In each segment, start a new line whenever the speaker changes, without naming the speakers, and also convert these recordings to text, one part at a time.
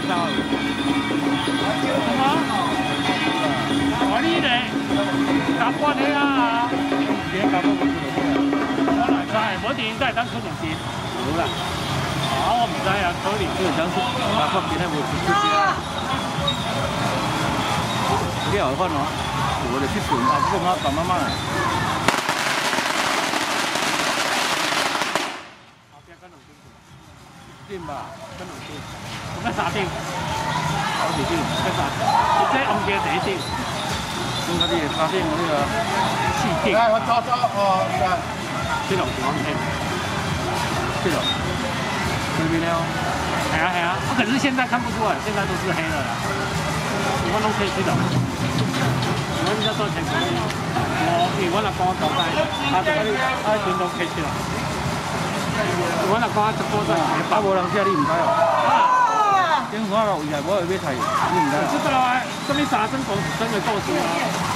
走。
我呢个夹骨的啊，
今天夹骨我
我来猜，我电都系等出条线。
好啦，
我唔知啊，可能
呢度想夹骨今天冇出嘅。幾有分喎？我哋出船啊，不過爸媽媽啊。點吧？跟龍點，
咁一沙丁，
好條先，
一沙，即係按嘅第一丁，
點解啲嘢沙丁我呢個？
刺激。
我抓哦，
這種情況係，
這種，這邊呢？
係啊係啊，可是現在看不出來，現在都是黑的啦。我都可以知道，我而家做情況，我阿公做曬，他嗰啲全都可以知道。我阿公直播在，
啊無人知你唔知哦。
啊，
電話落以後我去買睇，你唔知。
知道啊，咁你沙真講真嘅故事啊。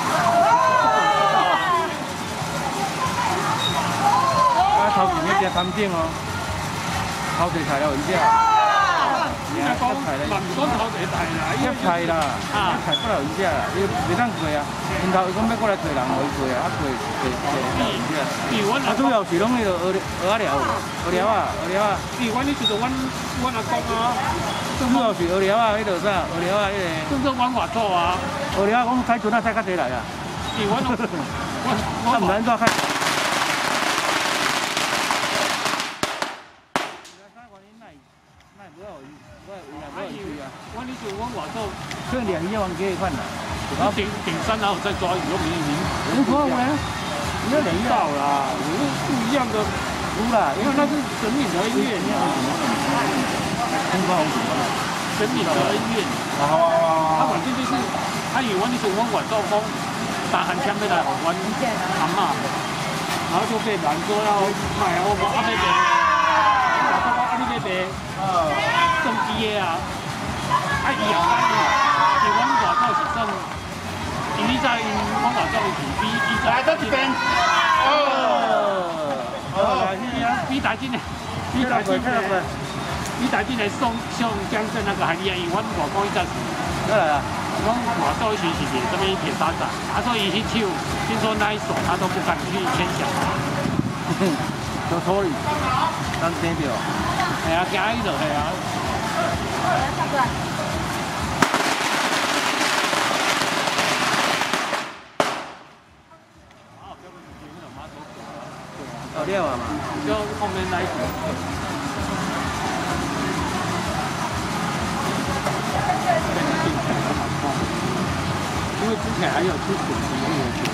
頭前一隻探尖喎，頭地齊啦，唔知啊。
而家講民工頭地大啦，
一齊啦，一齊不能唔知啊！你等佢啊，然後咁咩過嚟退人我退啊，一退唔知啊。啊，都有時攏喺度學聊啊。
比如講你做阮阿公啊，
都有時學聊啊，喺度啥學聊啊，
都做阮外祖啊。
學聊講開船啊，駛較濟嚟啊。
比如我
唔撚多開。
我呢做阮外祖，
這兩億萬幾塊啦。
我頂山然後再抓魚，明明。
無錯嘅，你要兩億
啦，不一樣的。
有啦，
因為那是神明的恩怨，
空包好
神明的恩怨。他反正就是，他以為你做阮外祖講，大漢槍要來學阮阿嬷，然後就被攔說要賣我阿妹俾，我說阿你要賣，正機的啊。啊，伊後擺是阮外祖是算，因為在阮外祖是比伊在這邊。比大金的，比大金的宋江镇那個海裡啊，因為阮外公伊在是，
過來啊，
阮外祖以前是這邊鐵砂掌，啊，所以伊去手，聽說那一手他都不敢去牽小孩。
都錯哩，當真掉。
係啊，假呢度係啊。
有料啊嘛，
就後面那一組。因為之前還有出水機。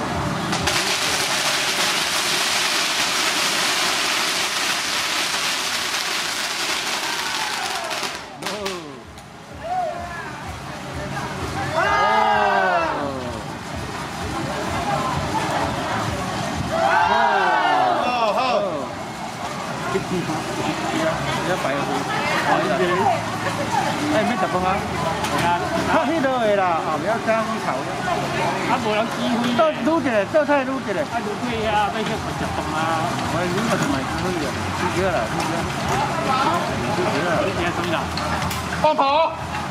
一擺入去，咩十個啊？
係啊，
呢度係啦，後面爭啲頭啫。
啊，無人機會。
都擼一個，都太擼一個。
啊，擼對啊，俾佢食飯啊。
我擼個同埋擼嘅，擼幾個啦？擼幾個啦？
擼幾多歲啦？
放跑。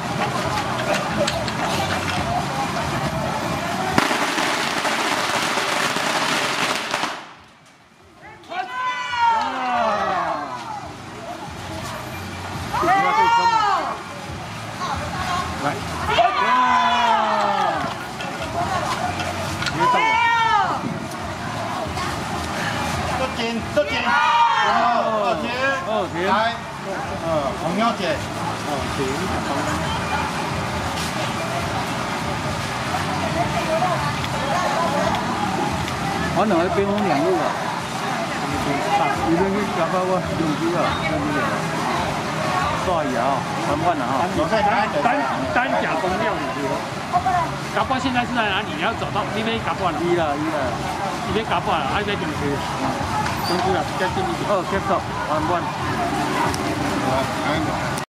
这件，二姐，来，红腰姐，
可能喺冰空兩路啊，呢邊啲夾包喎，用幾啊？用幾啊？多少啊？3萬啊！
單甲公料理是咯。甲板現在是在哪裡？你要走到那邊甲板了。
依啦，
你邊甲板了，還在中區。中區啊，再近一點。
接受3萬。